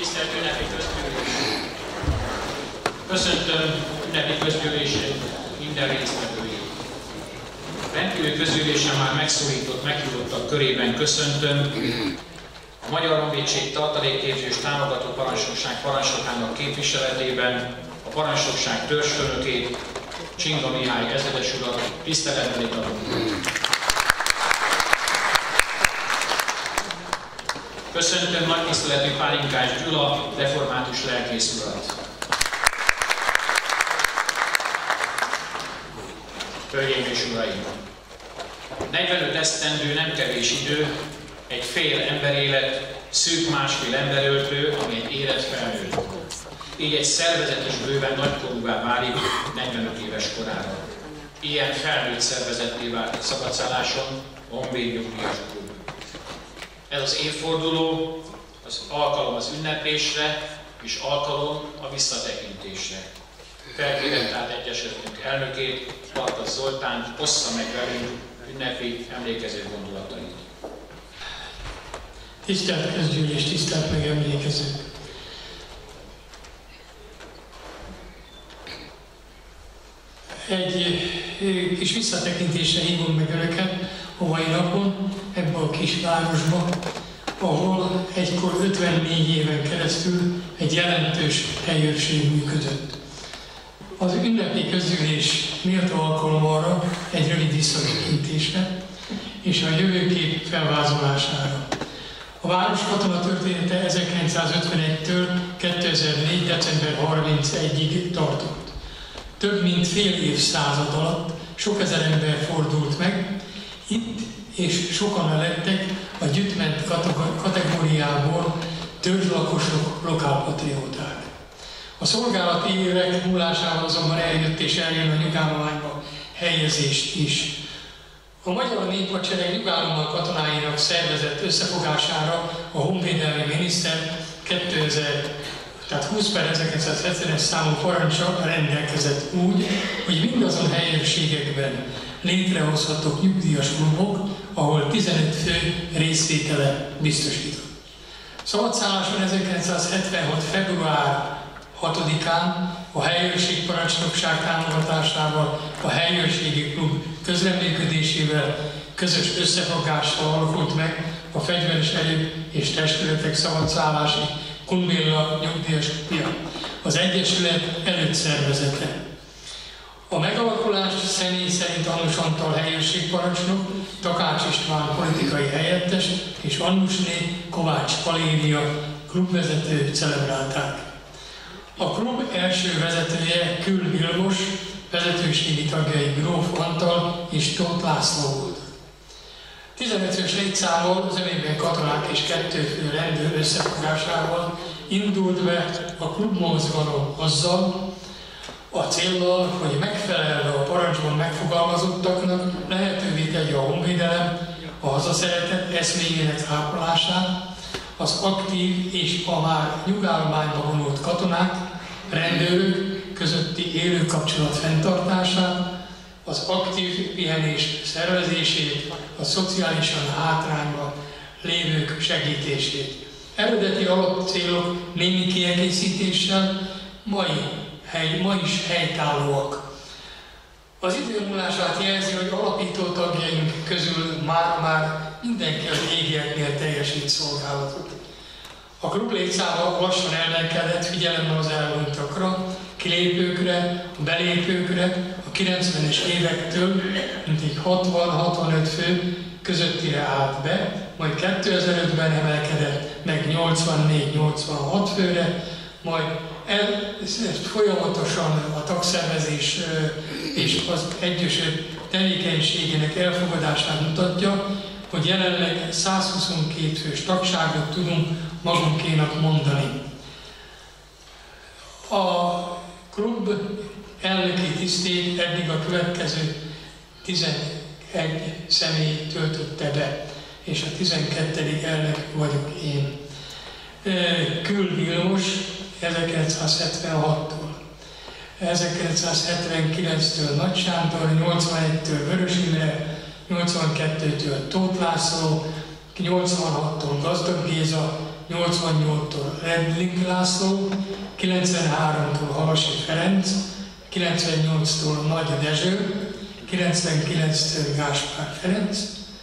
Tisztelt ünnepi közgyűlés! Köszöntöm ünnepi közgyűlésünk minden résztvevőjét. Rendkívüli közgyűlésen már megszólított, meghívottak körében köszöntöm a Magyar Honvédség Tartalékképző és Támogató Parancsnokság parancsnokának képviseletében a parancsnokság törzsfőnökét, Csinga Mihály ezredes urat tisztelettel adunk. Köszöntöm nagytiszteletű Pálinkás Gyula, református lelkész urat. Hölgyeim és uraim! 45 esztendő nem kevés idő, egy fél emberélet, szűk másfél emberöltő, ami egy élet felnőtt. Így egy szervezet is bőven nagykorúvá válik 45 éves korára. Ilyen felnőtt szervezetté vált szabadszálláson a Honvéd Nyugdíjas Klub. Ez az évforduló, az alkalom az ünneplésre, és alkalom a visszatekintésre. Felkérem tehát egyesetünk elnökét, Barkas Zoltánt, ossza meg velünk ünnepi emlékező gondolatait. Tisztelt közgyűlés, tisztelt megemlékezők! Egy kis visszatekintésre hívom meg önöket a mai napon, ebben a kis városban, ahol egykor 54 éven keresztül egy jelentős helyőrség működött. Az ünnepi közgyűlés méltó alkalom arra egy rövid visszatekintésre és a jövőkép felvázolására. A város katonatörténete 1951-től 2004. december 31-ig tartott. Több mint fél évszázad alatt sok ezer ember fordult meg, itt és sokan lettek a gyütment kategóriából törzslakosok, lokálpatrióták. A szolgálati évek múlásával azonban eljött és eljön a nyugállományba helyezést is. A Magyar Néphadsereg nyugállomán katonáinak szervezett összefogására a honvédelmi miniszter 20/1970-es számú parancsa rendelkezett úgy, hogy mindazon helyőrségekben létrehozhatók nyugdíjas klubok, ahol 15 fő részvétele biztosított. Szabadszálláson 1976. február 6-án a helyőrség parancsnokság támogatásával, a helyőrségi klub közreműködésével, közös összefogással alakult meg a fegyveres erők és testületek szabadszállási Kunbilla nyugdíjas klubja, az Egyesület előszervezete. A megalakulást személy szerint Annus Antal helyőrségparancsnok, Takács István politikai helyettes és Annusné Kovács Valéria klubvezető celebrálták. A klub első vezetője Kül Vilmos, vezetőségi tagjai Gróf Antal és Tóth László volt. 15-ös létszámmal, az övében katonák és 2 fő rendőr összefogásával indult be a klubmozgalom azzal, a céllal, hogy megfelelve a parancsban megfogalmazottaknak lehetővé tegye a honvédelem a hazaszeretet eszméjének ápolását, az aktív és a már nyugállományba vonult katonák, rendőrök közötti élő kapcsolat fenntartását, az aktív pihenés szervezését, a szociálisan hátrányban lévők segítését. Eredeti alapcélok némi kiegészítéssel ma is helytállóak. Az idő múlását jelzi, hogy alapító tagjaink közül már mindenki az égieknél teljesít szolgálatot. A klub létszáma lassan ellenkedett figyelemmel az elmondtakra, kilépőkre, a belépőkre, a 90-es évektől mintegy 60-65 fő közöttire állt be, majd 2005-ben emelkedett meg 84-86 főre, majd folyamatosan a tagszervezés és az Egyesület tevékenységének elfogadását mutatja, hogy jelenleg 122 fős tagságot tudunk magunkénak mondani. A klub elnöki tisztét eddig a következő 11 személy töltötte be, és a 12. elnök vagyok én. Kül Vilmos 1976-tól, 1979-től Nagy Sándor, 81-től Vörös Imre, 82-től Tóth László, 86-tól Gazdag Géza, 88-tól Redling László, 93-tól Halasi Ferenc, 98-tól Nagy Dezső, 99-től Gáspár Ferenc,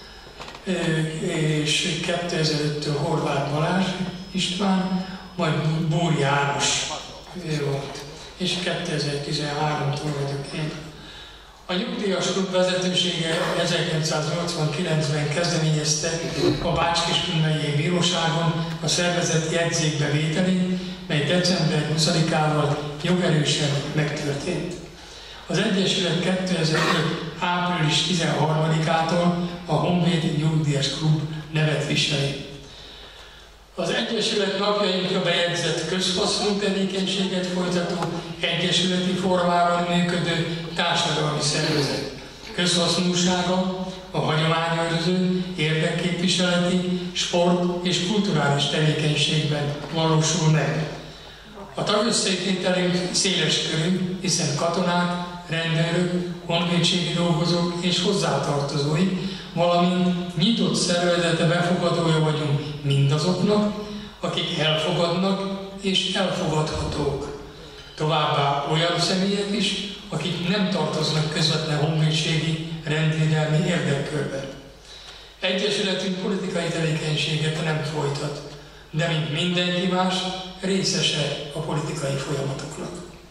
és 2005-től Horváth Balázs István, majd Búr János volt, és 2013-tól vagyok én. A nyugdíjas klub vezetősége 1989-ben kezdeményezte a Bács-Kiskun megyei bíróságon a szervezet jegyzékbevételét, mely december 20-ával jogerősen megtörtént. Az Egyesület 2005. április 13-ától a Honvéd Nyugdíjas Klub nevet viseli. Az Egyesület napjainkra bejegyzett közhasznú tevékenységet folytató, egyesületi formában működő társadalmi szervezet. Közhasznúsága a hagyományőrző, érdekképviseleti, sport és kulturális tevékenységben valósul meg. A tagösszétételünk széles körű, hiszen katonák, rendőrök, honvédségi dolgozók és hozzátartozói, valamint nyitott szervezete befogadója vagyunk mindazoknak, akik elfogadnak és elfogadhatók. Továbbá olyan személyek is, akik nem tartoznak közvetlen honvédségi, rendvédelmi érdekkörbe. Egyesületünk politikai tevékenységet nem folytat, de mint mindenki más, részese a politikai folyamatoknak.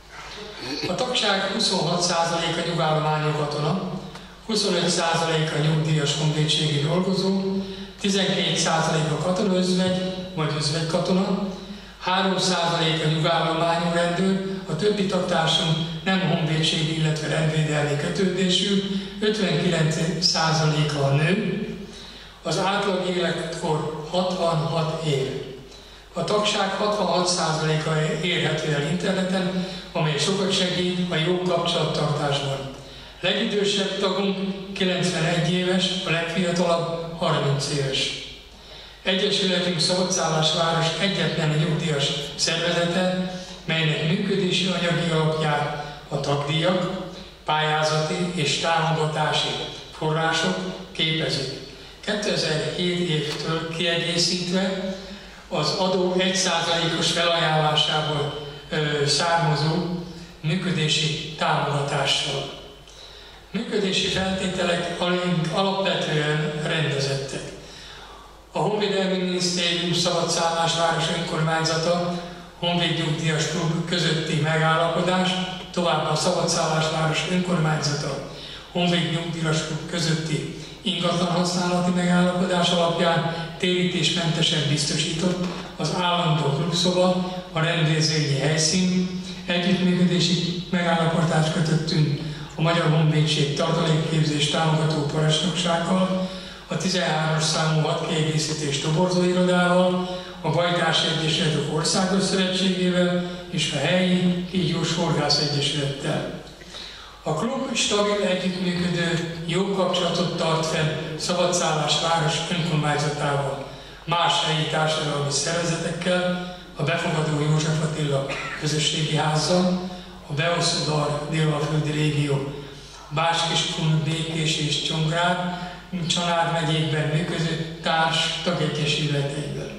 A tagság 26%-a nyugállományú katona, 25%-a nyugdíjas honvédségi dolgozó, 12%-a katonaözvegy vagy özvegykatona, 3%-a nyugállományú rendőr, a többi tagtársunk nem honvédségi, illetve rendvédelmi kötődésű, 59%-a a nő, az átlag életkor 66 év. A tagság 66%-a érhető el interneten, amely sokat segít a jó kapcsolattartásban. Legidősebb tagunk 91 éves, a legfiatalabb 30 éves. Egyesületünk Szabadszállásváros egyetlen nyugdíjas szervezete, melynek működési anyagi alapját a tagdíjak, pályázati és támogatási források képezik. 2007 évtől kiegészítve az adó 1%-os felajánlásából származó működési támogatással. Működési feltételek alapvetően rendezettek. A Honvédelmi Minisztérium Szabadszállásváros önkormányzata Honvéd Nyugdíjas Klub közötti megállapodás, továbbá a Szabadszállásváros önkormányzata Honvéd Nyugdíjas Klub közötti ingatlanhasználati megállapodás alapján térítésmentesen biztosított az állandó klubszoba, a rendezvényi helyszín, együttműködési megállapodást kötöttünk a Magyar Honvédség tartalékképzés támogató parancsnoksággal, a 13-as számú hadkiegészítés toborzóirodával, a Bajtás Egyesületek Országos Szövetségével és a helyi Kígyós Horgász Egyesülettel. A klub stabil együttműködő, jó kapcsolatot tart fenn Szabadszállásváros önkormányzatával, más helyi társadalmi szervezetekkel, a befogadó József Attila közösségi házzal, a Beoszodar Dél-Alföldi régió, Bács-Kiskun, Békés és Csongrád, Csanád megyékben működő társ tagegyesületeivel.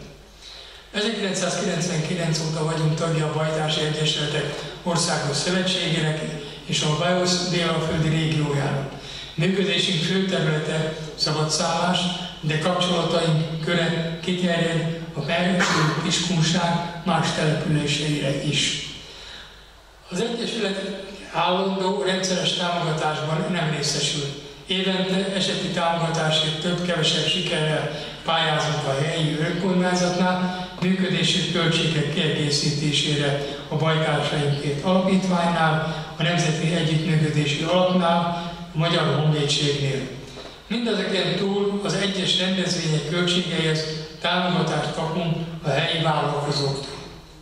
1999 óta vagyunk tagja a Bajtási Egyesületek Országos Szövetségének és a Beosz Dél-Alföldi régiójának. Működésünk fő területe szabadszállás, de kapcsolataink köre kiterjed a belső Kiskunság más településeire is. Az Egyesület állandó, rendszeres támogatásban nem részesül. Évente eseti támogatásért több-kevesebb sikerrel pályázunk a helyi önkormányzatnál, működési költségek kiegészítésére a Bajtársaink Két Alapítványnál, a Nemzeti Együttműködési Alapnál, a Magyar Honvédségnél. Mindezeken túl az egyes rendezvények költségeihez támogatást kapunk a helyi vállalkozóktól.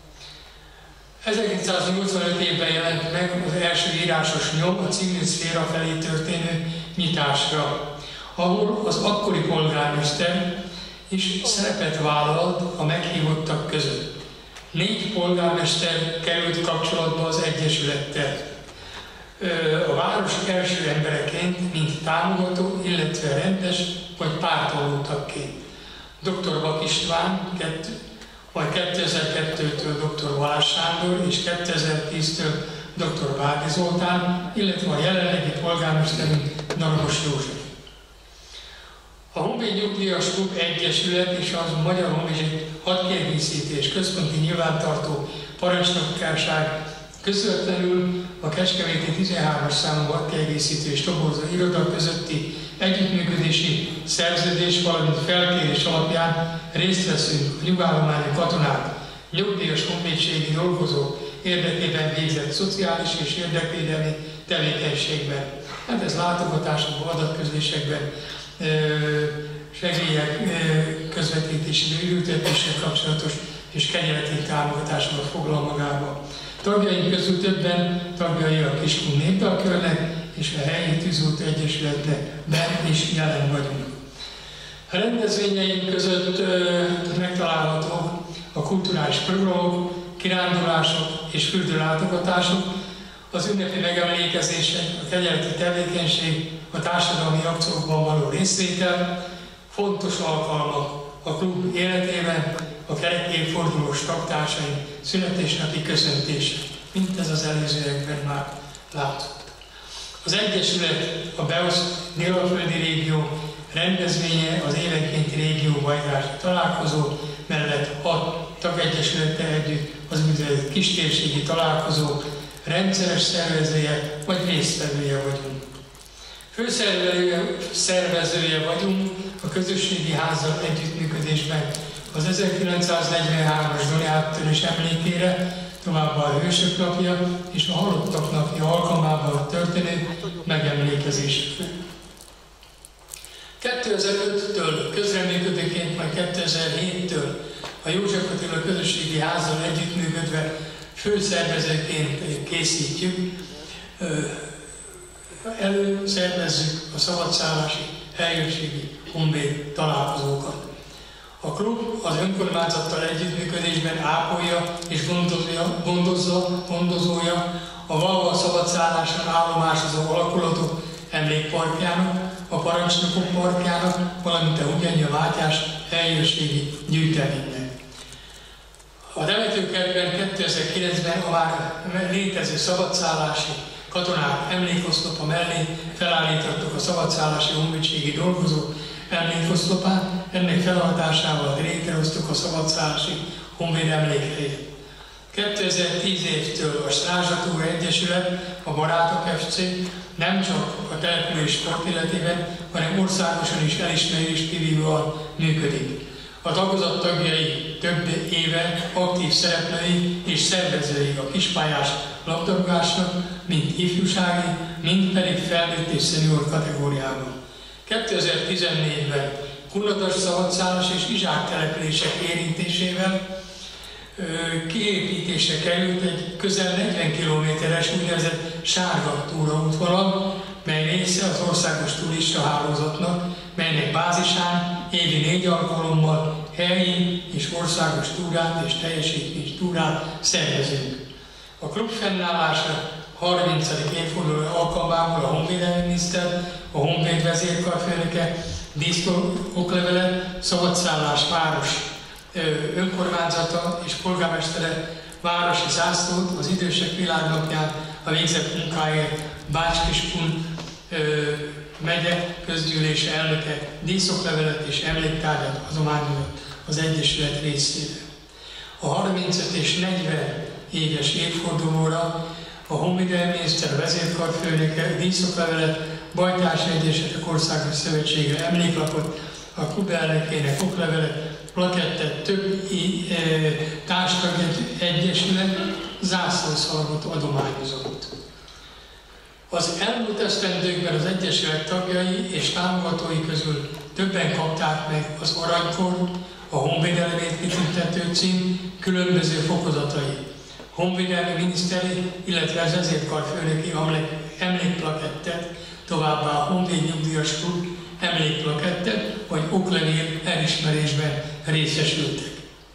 1985 évben jelent meg az első írásos nyom a civil szféra felé történő nyitásra, ahol az akkori polgármester is szerepet vállalt a meghívottak között. 4 polgármester került kapcsolatba az Egyesülettel. A város első embereként, mint támogató, illetve rendes vagy pártoló tagként. Dr. Bak István 2, majd 2002-től dr. Balázs Sándor és 2010-től dr. Bárdi Zoltán, illetve a jelenlegi polgármesterünk Darabos József. A Honvéd Nyugdíjas Klub Egyesület és az Magyar Honvédség Hadkiegészítés Központi Nyilvántartó Parancsnokkárság közvetlenül a kecskeméti 13-as számú hadkiegészítő és toborzó iroda közötti együttműködési szerződés, valamint felkérés alapján részt veszünk a nyugállományi katonák, nyugdíjas honvédségi dolgozók érdekében végzett szociális és érdekvédelmi tevékenységben. Hát ez látogatásokban, adatközlésekben, segélyek közvetítésével, ültetéssel kapcsolatos és kenyereti támogatásokat foglal magába. Tagjaink közül többen tagjai a Kiskun Népdalkörnek és a helyi tűzoltó egyesületben is jelen vagyunk. A rendezvényeink között megtalálhatók a kulturális programok, kirándulások és fürdőlátogatások, az ünnepi megemlékezések, a kenyereti tevékenység, a társadalmi akciókban való részvétel, fontos alkalmak a klub életében, a kerek évfordulós tagtársaink születésnapi köszöntése, mint ez az előzőekben már látott. Az Egyesület a BEOSZ Dél-Alföldi Régió rendezvénye az évenkénti régióbajtási találkozó mellett 6 tagegyesülettel együtt az úgynevezett kistérségi találkozó rendszeres szervezője vagy résztvevője vagyunk. Főszervezője vagyunk a közösségi házzal együttműködésben az 1943-as Doni áttörés emlékére, továbbá a Hősök napja és a Halottak napja alkalmával történő megemlékezésre. 2005-től közreműködőként, majd 2007-től a József Attila Közösségi Házzal együttműködve főszervezőként készítjük, előszervezzük a szabadszállási helyőrségi honvéd találkozókat. A klub az önkormányzattal együttműködésben ápolja és gondozója a Valva szabadszálláson állomásozó alakulatok emlékparkjának, a Parancsnokok parkjának, valamint a Ugyanja Mátyás helyőrségi gyűjteménynek. A temetőkertben 2009-ben a már létező szabadszállási katonák emlékoszlopa mellé felállítottuk a szabadszállási honvédségi dolgozók emlékoszlopát, ennek feladásával létrehoztuk a szabadszállási honvéd emlékhelyet. 2010 évtől a Strázsatúra Egyesület, a Barátok FC nem csak a település sportéletében, hanem országosan is elismerést kivívóan működik. A tagozat tagjai több éve aktív szereplői és szervezői a kispályás labdarúgásnak, mind ifjúsági, mind pedig felnőtt és szenior kategóriában. 2014-ben Kundatas szabadszállás és Izsák települések érintésével kiépítésre került egy közel 40 kilométeres úgynevezett sárga túraútvonal, mely része az országos turista hálózatnak, melynek bázisán évi 4 alkalommal helyi és országos túrát és teljesítmény túrát szervezünk. A klub fennállása 30. évforduló alkalmából a honvédelmi miniszter, a honvéd vezérkarfőnöke, díszoklevelet, Szabadszállás város önkormányzata és polgármestere városi zászlót az Idősek Világnapján a végzett munkáért Bács-Kiskun megye közgyűlése elnöke díszoklevelet és emléktárgyat adományozott az Egyesület részére. A 35 és 40 éves évfordulóra a honvédelmi miniszter, a vezérkarfőnöke díszoklevelet, Bajtási Egyesetek Országos Szövetségre emléklapot, a klub elnökének oklevelet, plakettet, több társtag egyesület zászlószalagot adományozott. Az elmúlt esztendőkben az egyesület tagjai és támogatói közül többen kapták meg az Aranykor, a honvédelemért kitüntető cím különböző fokozatai, honvédelmi miniszteri, illetve az vezérkarfőnöki emlékplakettet, továbbá a Honvéd Nyugdíjas Klub emlékplakettet vagy oklevél elismerésben részesültek.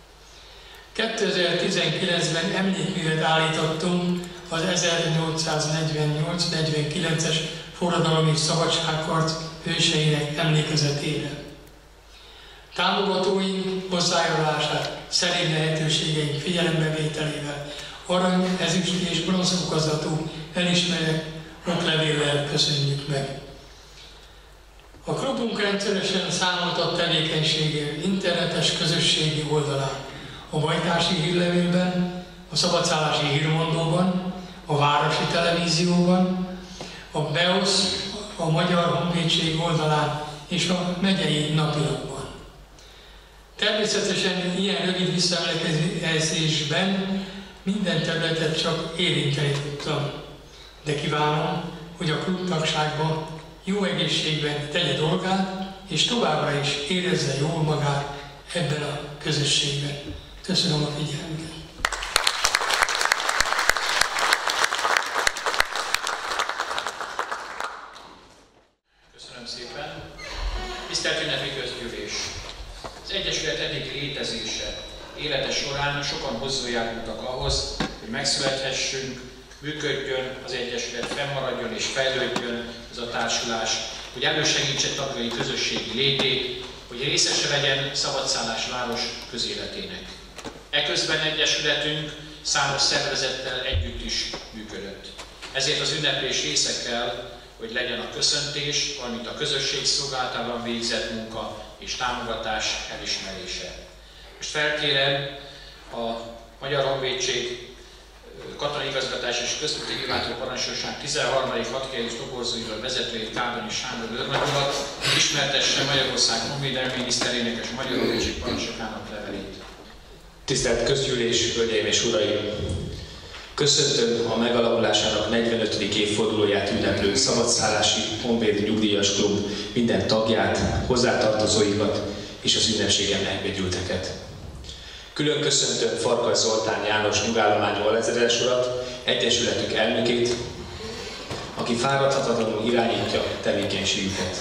2019-ben emlékművet állítottunk az 1848-49-es forradalom és szabadságharc hőseinek emlékezetére. Támogatóink hozzájárulását szerény lehetőségeink figyelembevételével arany, ezüst és bronzfokozatú elismerett oklevéllel köszönjük meg. A klubunk rendszeresen számolt ad tevékenységéről internetes közösségi oldalán, a Bajtási Hírlevélben, a Szabadszállási Hírmondóban, a Városi Televízióban, a BEOSZ, a Magyar Honvédség oldalán és a megyei napilapban. Természetesen ilyen rövid visszaemlékezésben minden területet csak érinteni tudtam, de kívánom, hogy a klubtagságban jó egészségben tegye dolgát, és továbbra is érezze jól magát ebben a közösségben. Köszönöm a figyelmüket! Köszönöm szépen! Tisztelt ünnepi közgyűlés! Az Egyesület eddig létezése, élete során sokan hozzájárultak ahhoz, hogy megszülethessünk, működjön az Egyesület, fennmaradjon és fejlődjön ez a társulás, hogy elősegítse tagjai közösségi létét, hogy részese legyen Szabadszállás város közéletének. Eközben Egyesületünk számos szervezettel együtt is működött. Ezért az ünneplés része kell, hogy legyen a köszöntés, valamint a közösség szolgálatában végzett munka és támogatás elismerése. Most felkérem a Magyar Honvédség Katonai Igazgatás és Központi Nyilvántartó Parancsnokság 13. hadkijelző toborzóival vezetőjét Kárdonyi Sándor őrnagyomat, ismertesse Magyarország honvédelmi miniszterének és Magyar Honvédség parancsnokának levelét. Tisztelt közgyűlés, hölgyeim és uraim! Köszöntöm a megalakulásának 45. évfordulóját ünneplő Szabadszállási Honvéd Nyugdíjas Klub minden tagját, hozzátartozóikat és az ünnepségen megbegyűlteket. Külön köszöntöm Farkas Zoltán János nyugállományú alezredes urat, egyesületük elnökét, aki fáradhatatlanul irányítja tevékenységüket.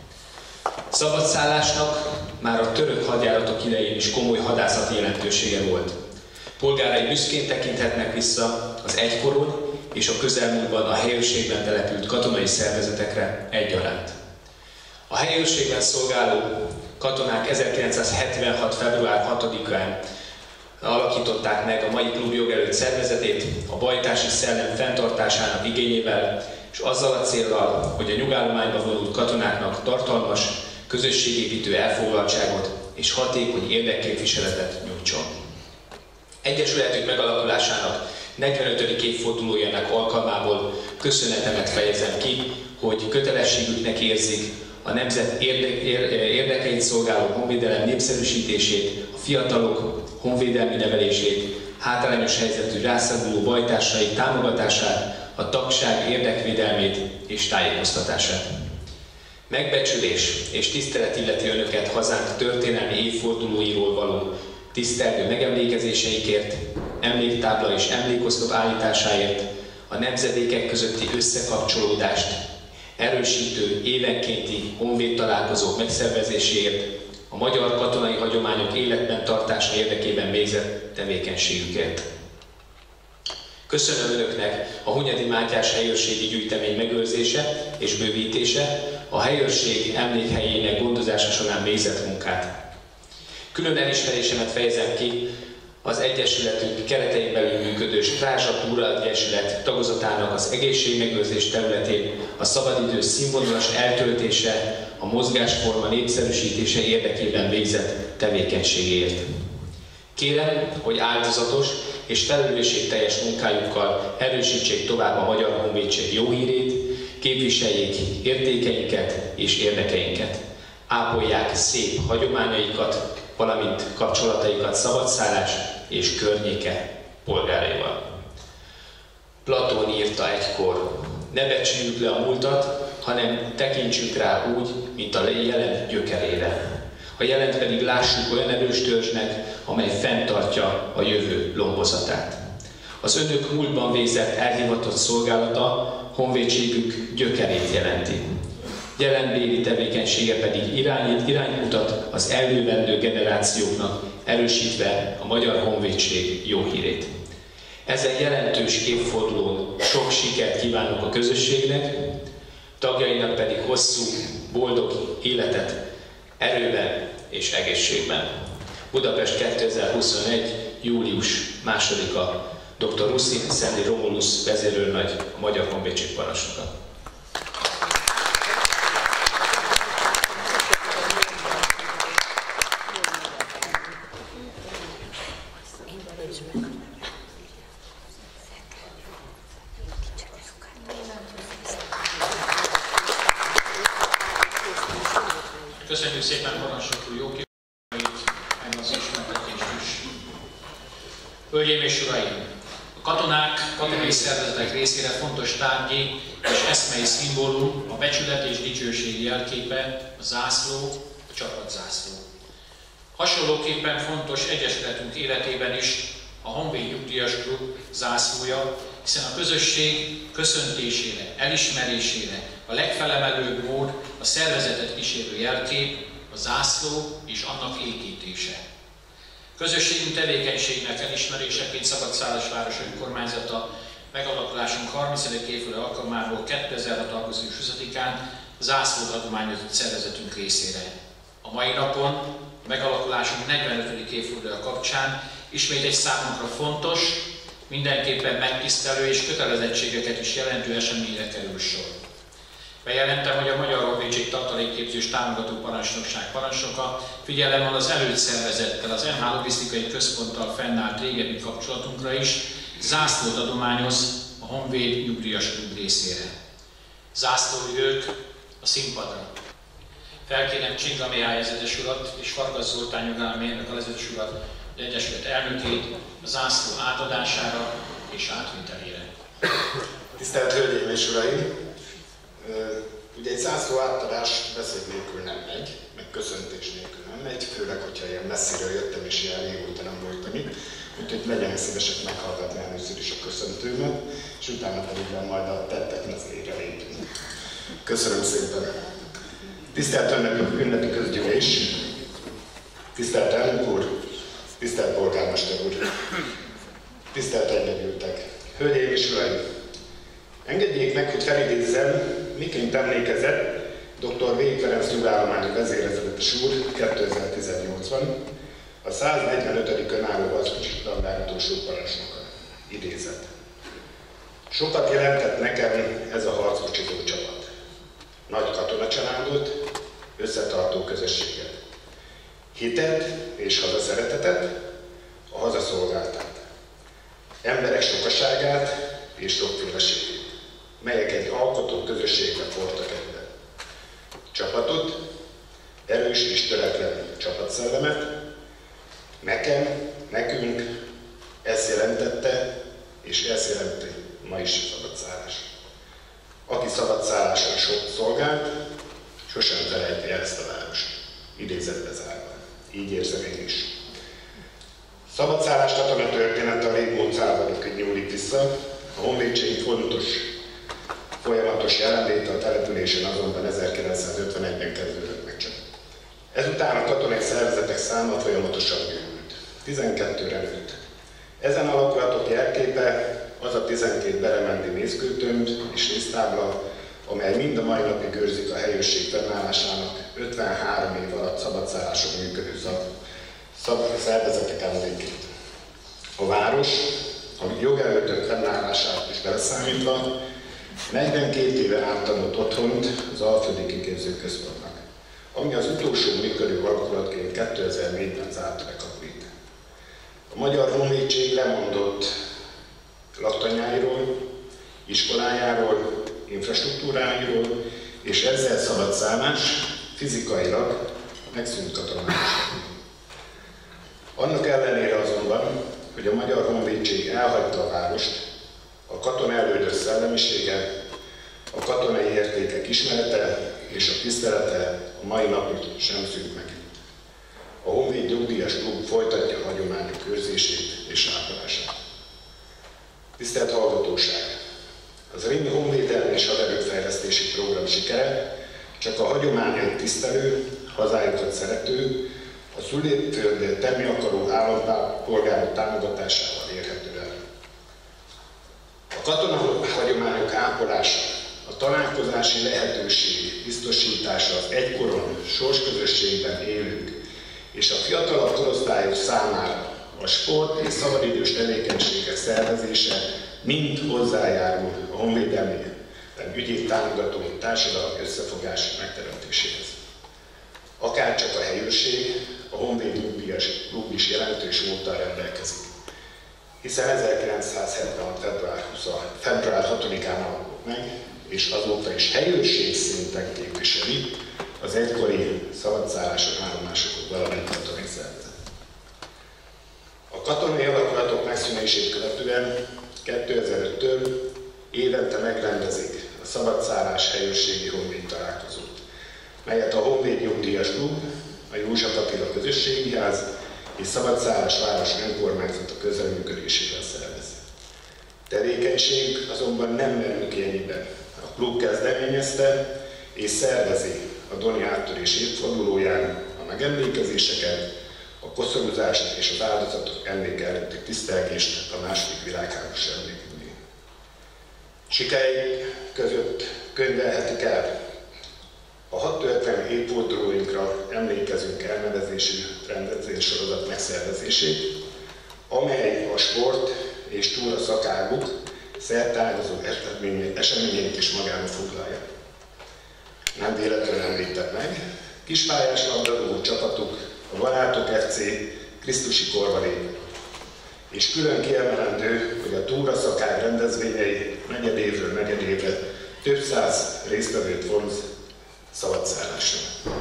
Szabadszállásnak már a török hadjáratok idején is komoly hadászati jelentősége volt. Polgárai büszkén tekinthetnek vissza az egykoron és a közelmúltban a helyőrségben települt katonai szervezetekre egyaránt. A helyőrségben szolgáló katonák 1976. február 6-án alakították meg a mai klub jogerőt szervezetét a bajtási szellem fenntartásának igényével, és azzal a céllal, hogy a nyugállományba vonult katonáknak tartalmas, közösségépítő elfoglaltságot és hatékony érdekképviseletet nyújtson. Egyesületük megalakulásának 45. évfordulójának alkalmából köszönetemet fejezem ki, hogy kötelességüknek érzik a nemzet érdekeit szolgáló honvédelem népszerűsítését, a fiatalok honvédelmi nevelését, hátrányos helyzetű rászoruló bajtársaik támogatását, a tagság érdekvédelmét és tájékoztatását. Megbecsülés és tisztelet illeti önöket hazánk történelmi évfordulóiról való tisztelgő megemlékezéseikért, emléktábla és emlékoszlop állításáért, a nemzedékek közötti összekapcsolódást erősítő évenkénti honvédtalálkozók megszervezéséért, a magyar katonai hagyományok életben tartása érdekében végzett tevékenységükért. Köszönöm önöknek a Hunyadi Mátyás helyőrségi gyűjtemény megőrzése és bővítése, a helyőrség emlékhelyének gondozása során végzett munkát. Külön elismerésemet fejezem ki az Egyesületünk keretein belül működő Strázsa Túra Egyesület tagozatának az egészségmegőrzés területén a szabadidő színvonalas eltöltése, a mozgásforma népszerűsítése érdekében végzett tevékenységéért. Kérem, hogy áldozatos és felelősségteljes munkájukkal erősítsék tovább a Magyar Honvédség jó hírét, képviseljék értékeinket és érdekeinket, ápolják szép hagyományaikat, valamint kapcsolataikat Szabadszállás és környéke polgáraival. Platón írta egykor, ne becsüljük le a múltat, hanem tekintsünk rá úgy, mint a jelen gyökerére. A jelent pedig lássuk olyan erős törzsnek, amely fenntartja a jövő lombozatát. Az önök múltban végzett elhivatott szolgálata honvédségük gyökerét jelenti. Jelenbéli tevékenysége pedig iránymutat az eljövendő generációknak, erősítve a Magyar Honvédség jó hírét. Ezen jelentős évfordulón sok sikert kívánok a közösségnek, tagjainak pedig hosszú, boldog életet, erőben és egészségben. Budapest 2021. július 2-a. Dr. Ruszin Szendi Romulus vezérőrnagy, a Magyar Honvédség parancsnoka. Köszönjük szépen parancsnok úr jó kívánságait, meg az ismertetést is. Hölgyeim és uraim! A katonák, katonai szervezetek részére fontos tárgyi és eszmei szimbólum, a becsület és dicsőség jelképe, a zászló, a csapatzászló. Hasonlóképpen fontos egyesületünk életében is a Honvéd Nyugdíjas Klub zászlója, hiszen a közösség köszöntésére, elismerésére a legfelemelőbb mód a szervezetet kísérő jelkép, a zászló és annak égítése. Közösségünk tevékenységnek elismeréseként Szabadszállásváros Önkormányzata megalakulásunk 30. évforduló alkalmából 2006. augusztus 20-án zászlót adományozott szervezetünk részére. A mai napon a megalakulásunk 45. évfordulója kapcsán ismét egy számunkra fontos, mindenképpen megtisztelő és kötelezettségeket is jelentő eseményre kerül sor. Bejelentem, hogy a Magyar Honvédség Tartalékképzés Támogató Parancsnokság parancsnoka figyelemmel az előszervezettel, az MH Logisztikai Központtal fennállt régebbi kapcsolatunkra is zászlót adományoz a Honvéd Nyugdíjas Klub részére. Zászlóvivők a színpadra. Felkérem Csinga Mihály ezredes urat és Farkas Zoltán jogállami mérnök ezredes urat, az Egyesület elnökét a zászló átadására és átvételére. Tisztelt Hölgyeim és Uraim! Ugye egy zászló átadás beszéd nélkül nem megy, meg köszöntés nélkül nem megy, főleg, hogyha ilyen messziről jöttem és ilyen régóta nem voltam itt. Úgyhogy legyenek szívesek meghallgatni először is a köszöntőmet, és utána pedig majd a tettek mezére lépünk. Köszönöm szépen! Tisztelt ünnepi közgyűlés! Tisztelt elnök úr! Tisztelt polgármester úr! Tisztelt egybegyűltek! Hölgyeim és uraim! Engedjék meg, hogy felidézzem, miként emlékezett dr. Vég Ferenc nyugállományi vezérezredes úr 2018-ban, a 145. önálló harckocsitanár utolsó parancsnoka. Idézet. Sokat jelentett nekem ez a harckocsizó csapat. Nagy katonacsaládot, összetartó közösséget. Hitet és hazaszeretetet, a hazaszolgáltát. Emberek sokaságát és sokféleségét, melyek egy alkotó közösségbe fortak egybe. Csapatot, erős és töretlen csapatszellemet, nekem, nekünk ezt jelentette, és ezt jelenti ma is szabadszállás. Aki szabadszálláson szolgált, sosem felejti el ezt a várost. Idézetbe zárva. Így érzem én is. Szabadszállás katonatörténete a régmúlt századokig nyúlik vissza, a honvédség fontos, folyamatos jelenléte a településen azonban 1951-ben kezdődött meg csak. Ezután a katonai szervezetek száma folyamatosan bővült. 12-re nőtt. Ezen alakulatok jelképe az a 12 beremendi mészkőtömb és liszttábla, amely mind a mai napig őrzik a helyőrség fennállásának 53 év alatt szabadszálláson működő szervezetek emlékét. A város, a jogerőtök fennállását is beleszámítva, 42 éve átadott otthont az Alföldi Kiképzőközpontnak, ami az utolsó működő alakulatként 2004-ben zárt be kapit. A Magyar Honvédség lemondott laktanyáiról, iskolájáról, infrastruktúráiról, és ezzel szabadszállás fizikailag megszűnt katonában. Annak ellenére azonban, hogy a Magyar Honvédség elhagyta a várost, a katona elődös szellemisége, a katonai értékek ismerete és a tisztelete a mai napig sem szűnt meg. A Honvéd Nyugdíjas Klub folytatja a hagyományok őrzését és ápolását. Tisztelt hallgatóság! Az Rimmi Honvédelmi és Haderőfejlesztési Program sikere csak a hagyományait tisztelő, hazájukat szerető, a szülőföldet tenni akaró állampolgárok támogatásával érhető el. A katonahagyományok ápolása, a találkozási lehetőség biztosítása az egykoron sorsközösségben élők és a fiatalabb korosztályok számára a sport és szabadidős tevékenységek szervezése mind hozzájárul a honvédelmi ügyét támogató társadalmi összefogás megteremtéséhez. Akárcsak a helyőrség, a Honvéd Nyugdíjas Klub is jelentős múlttal rendelkezik, hiszen 1976. február 6-án alakult meg, és azóta is helyőrség szinten képviseli az egykori szabadszálláson állomásokon valamint katonai szervezet. A katonai alakulatok megszűnését követően 2005-től évente megrendezik a szabadszállás helyőrségi honvéd találkozót, melyet a Honvéd Nyugdíjas Klub, a József Attila Közösségi Ház és Szabadszállás város önkormányzata közreműködésével szervez. Tevékenység azonban nem merül ki ennyiben. A klub kezdeményezte és szervezi a Doni áttörés évfordulóján a megemlékezéseket, a koszorúzást és az áldozatok emléke előtti tisztelgést a második világháborús emlékművé. Sikereik között könyvelhetik el a 650 évfordulóinkra emlékezünk elnevezésű rendezvénysorozat megszervezését, amely a sport és túra szakáguk szerteágazó eseményeit is magába foglalja. Nem véletlenül említem meg, kispályás labdarúgó csapatuk, a Barátok FC Krisztusi korban és külön kiemelendő, hogy a túra szakág rendezvényei negyedévről negyedévre több száz résztvevőt vonz szabadszállásra.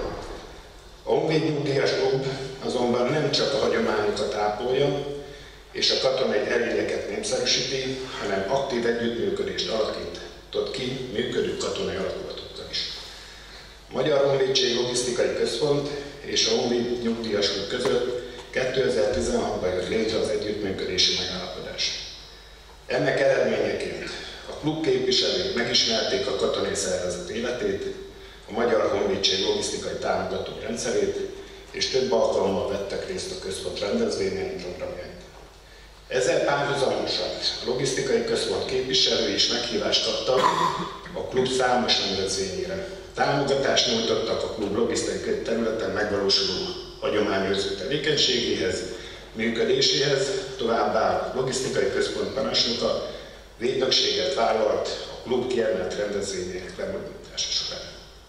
A Honvéd Nyugdíjas Klub azonban nem csak a hagyományokat ápolja és a katonai erényeket népszerűsíti, hanem aktív együttműködést alakított ki működő katonai alakulatokkal is. A Magyar Honvédség Logisztikai Központ és a Honvéd Nyugdíjas Klub között 2016-ban jött létre az együttműködési megállapodás. Ennek eredményeként a klub képviselők megismerték a katonai szervezet életét, a Magyar Honvédség logisztikai támogató rendszerét, és több alkalommal vettek részt a központ rendezvényein programjait. Ezzel párhuzamosan a logisztikai központ képviselői is meghívást kaptak a klub számos rendezvényére. Támogatást nyújtottak a klub logisztikai területen megvalósuló hagyományőrző tevékenységéhez, működéséhez, továbbá a logisztikai központ parancsnoka védnökséget vállalt a klub kiemelt rendezvényének lebonyolítása során.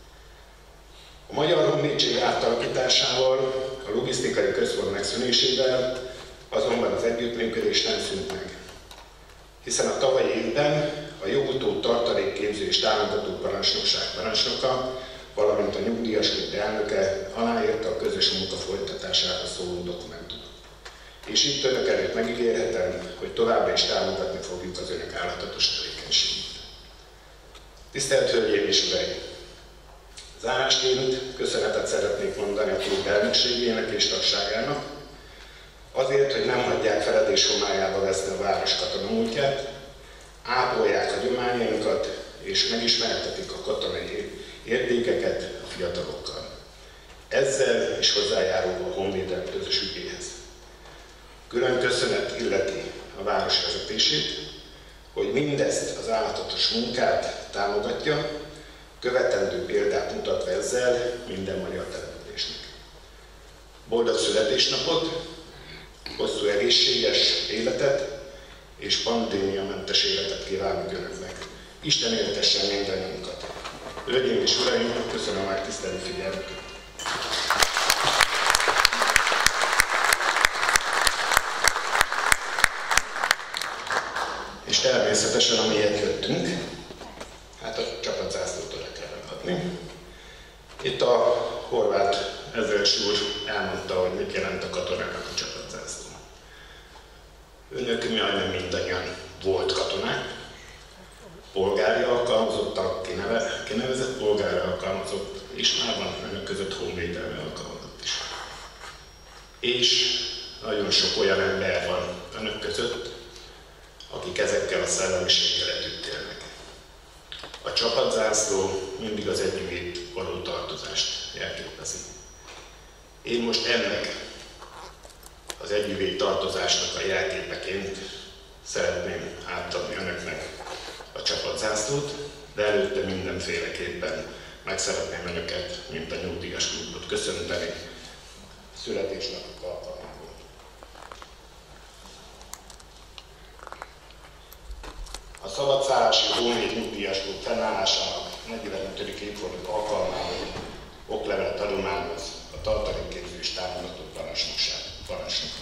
A Magyar Honvédség átalakításával, a logisztikai központ megszűnésével azonban az együttműködés nem szűnt meg, hiszen a tavalyi évben a jogutó tartalékképző és támogató parancsnokság parancsnoka, valamint a nyugdíjas klub elnöke aláírta a közös munka folytatására szóló dokumentumot. És itt önök előtt megígérhetem, hogy továbbra is támogatni fogjuk az önök állhatatos tevékenységét. Tisztelt Hölgyeim és Uraim! Zárásként köszönetet szeretnék mondani a klub elnökségének és tagságának, azért, hogy nem hagyják feledés homályába veszni a város katonamúltját, ápolják hagyományainkat és megismertetik a katonai értékeket a fiatalokkal. Ezzel is hozzájárul a honvédelem közös ügyéhez. Külön köszönet illeti a város vezetését, hogy mindezt az állhatatos munkát támogatja, követendő példát mutatva ezzel minden magyar településnek. Boldog születésnapot, hosszú egészséges életet és pandémiamentes életet kívánunk önöknek. Isten éltessen mindannyiunkat. Hölgyeim és uraim, köszönöm a megtisztelő figyelmüket. És természetesen, amiért jöttünk, hát a csapatzászlót oda kell adni. Itt a Horváth ezredes úr elmondta, hogy mit jelent a katonának a csapatzászló. Önök majdnem mindannyian volt katonák, polgári alkalmazottak, kinevezett polgári alkalmazott, és már van önök között honvédelmi alkalmazott is. És nagyon sok olyan ember van önök között, akik ezekkel a szellemiséggel együtt élnek. A csapatzászló mindig az együtt való tartozást jelképezi. Én most ennek az együvé tartozásnak a jelképeként szeretném átadni önöknek a csapatzászlót, de előtte mindenféleképpen meg szeretném önöket, mint a Nyugdíjas Klubot köszönteni születésnapok alkalmából. A Szabadszállási Honvéd Nyugdíjas Klub fennállásának 45. évforduló alkalmából oklevelet adományoz a tartalékképző és támogató parancsnoknak.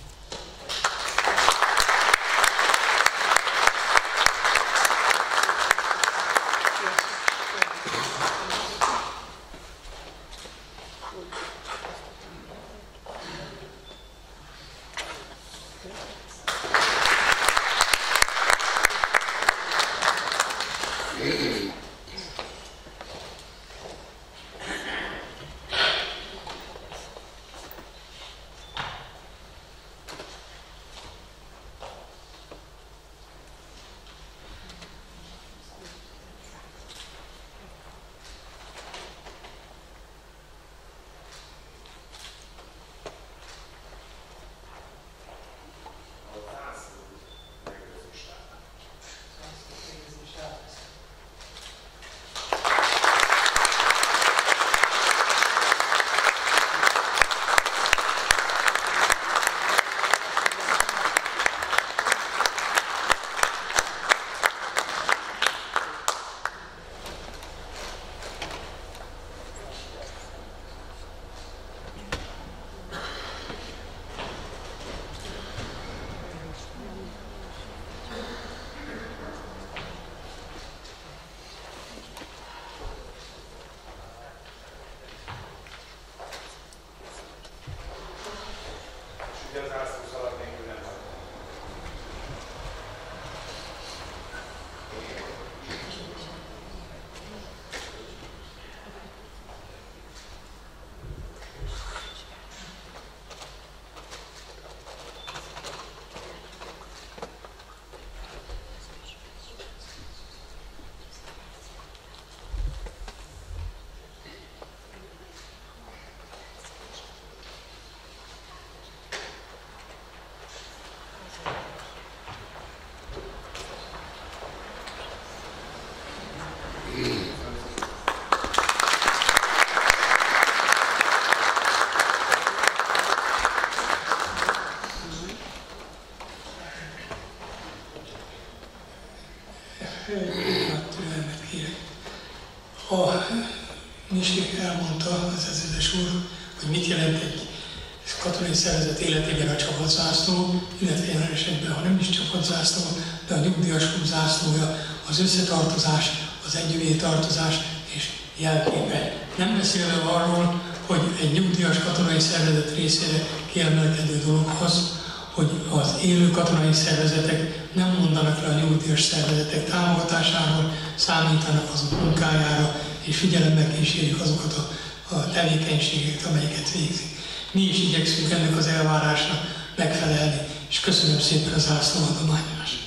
Misi elmondta, az ezredes úr, hogy mit jelent egy katonai szervezet életében a csapatzászló, illetve jelen esetben, ha nem is csapatzászló, de a Nyugdíjas Klub zászlója, az összetartozás, az együvé tartozás és jelképe. Nem beszélve arról, hogy egy nyugdíjas katonai szervezet részére kiemelkedő dolog az, hogy az élő katonai szervezetek nem mondanak le a nyugdíjas szervezetek támogatásáról, számítanak azok munkájára, és figyelemmel kísérjük azokat a tevékenységeket, amelyeket végzik. Mi is igyekszünk ennek az elvárásnak megfelelni, és köszönöm szépen a zászlóadományozást.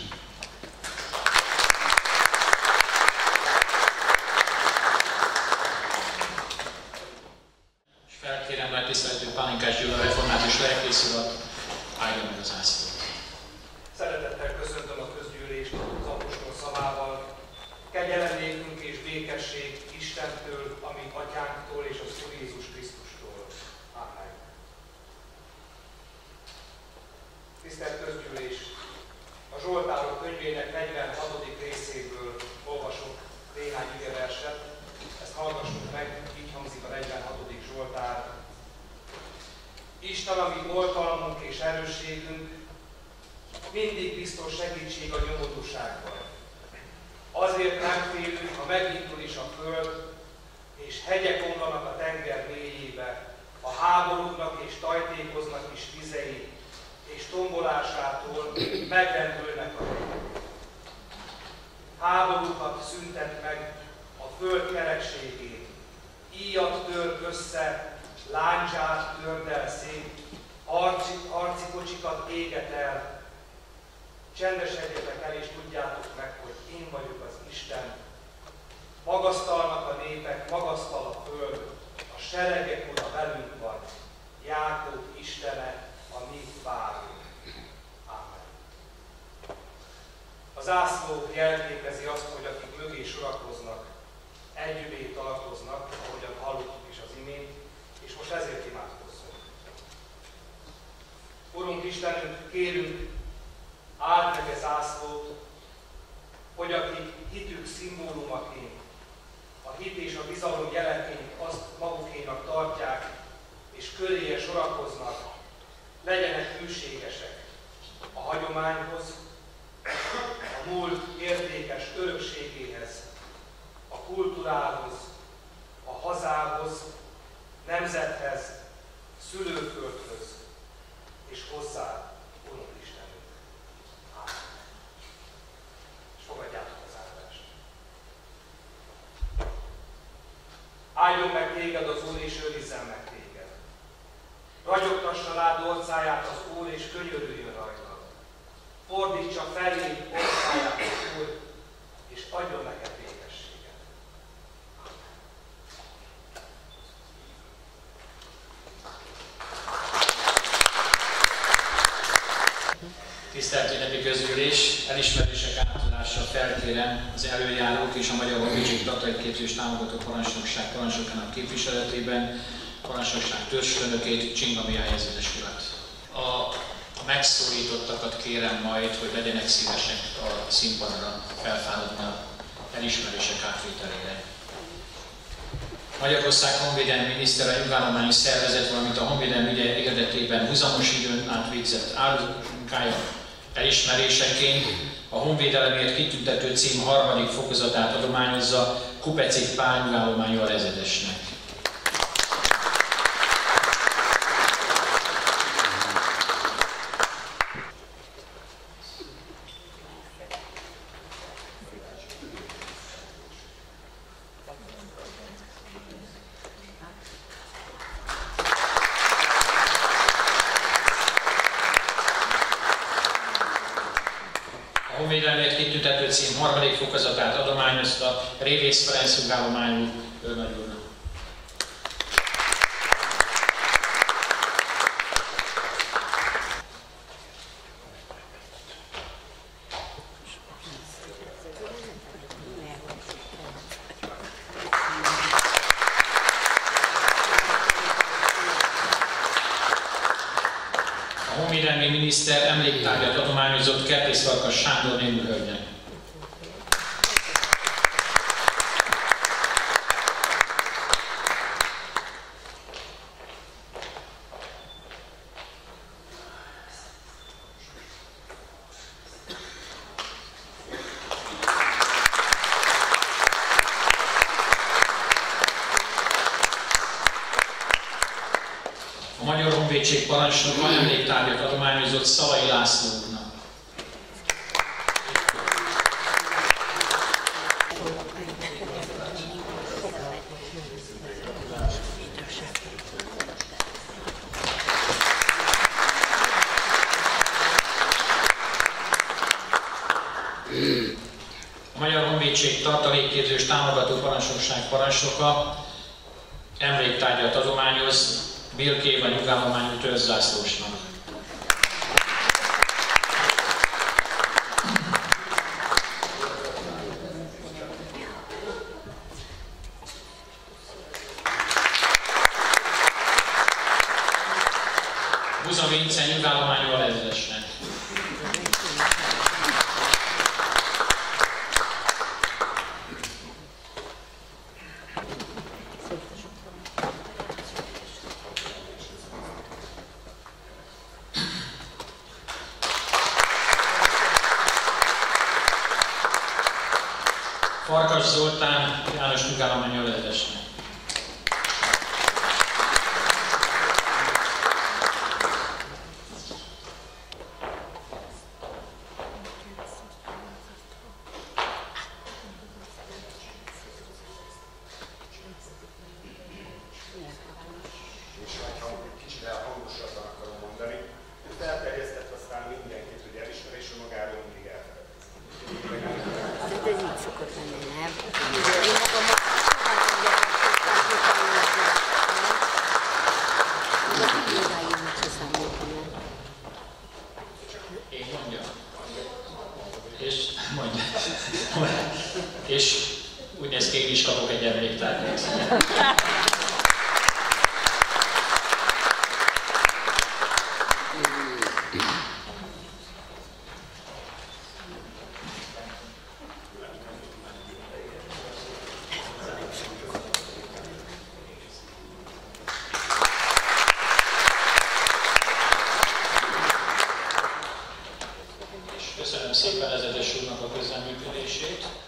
És felkérem nagy tiszteletű Pálinkás Gyula református lelkész urat, álljon meg az zászlót. Szeretettel köszöntöm a közgyűlést az apostol szavával. Kegyelem nékünk és békesség Istentől, a mi atyánktól és az Úr Jézus Krisztustól. Amen. Tisztelt közgyűlés! A Zsoltárok könyvének 46. részéből olvasok néhány igeverset. Ezt hallgassuk meg, így hangzik a 46. Zsoltár. Isten, ami oltalmunk és erősségünk, mindig biztos segítség a nyomorúságban. Azért nem félünk, ha megindul is a föld, és hegyek omlanak a tenger mélyébe, a háborúknak és tajtékoznak is vizei, és tombolásától megrendülnek a hegyek. Háborúkat szüntet meg a föld kerekségét, íjat tör össze, láncsát tördel szét, harci kocsikat éget el. Csendesedjetek el és tudjátok meg, hogy én vagyok az Isten. Magasztalnak a népek, magasztal a föld, a seregek ura velünk van, Jákob Istene, a mi várunk. Ámen. A zászló jelképezi azt, hogy akik mögé sorakoznak, együvé tartoznak, ahogyan hallottuk is az imént, és most ezért imádkozzunk. Urunk Istenünk, kérünk, áld meg e zászlót, hogy akik hitük szimbólumaként, a hit és a bizalom jeleként azt magukénak tartják, és köréje sorakoznak, legyenek hűségesek a hagyományhoz, a múlt értékes örökségéhez, a kultúrához, a hazához, nemzethez, szülőföldhöz és hozzá, Urunk Istenünk. Ámen. És fogadjátok az áldást. Áldjon meg téged az Úr, és őrizzen meg téged. Ragyogtassa rád orcáját az Úr, és könyörüljön rajtad. Fordítsa felé orcáját az Úr, és adjon neked békességet. Tisztelt ünnepi közgyűlés, elismerések átadással felkérem az előjárók és a Magyar Honvédség Tartalékképzés Támogató Parancsnokság parancsnokának képviseletében parancsnokság törzsfőnökét, Csinga Mihály ezredes urat. A megszólítottakat kérem majd, hogy legyenek szívesek a színpadra felfáradni a elismerések átvételére. Magyarország honvédelmi miniszter, a nyugállományi szervezet, valamint a honvédelmi ügye érdekében húzamos időn át végzett álmunkája elismeréseként a honvédelemért kitüntető cím 3. fokozatát adományozza Kupecik Pál nyugállományi alezredesnek. A honvédelemért kitüntető cím 3. fokozatát adományozta Révész Ferenc nyugállományú őrnagy úrnak. A honvédelmi miniszter emléktárgyat adományozott Kertész Farkas Sándor néműhölgynek. A Magyar Honvédség parancsnoka emléktárgyat adományozott Szalai László úrnak. A Magyar Honvédség Tartalékképzés Támogató Parancsnokság parancsnoka emléktárgyat adományoz Bilkév a nyugállományú törzszászlósnak. Buza Vince nyugállományú alezredesnek. Farkas Zoltán János nyugállományi alezredesnek. És ha kicsit hangosabban akarom mondani, felterjesztett aztán mindenkit, hogy elismerés magáról mindig elfelejtkezik. De így szokott lenni, nem? Én magam lehet. Köszönöm szépen Ezedes úrnak a közreműködését.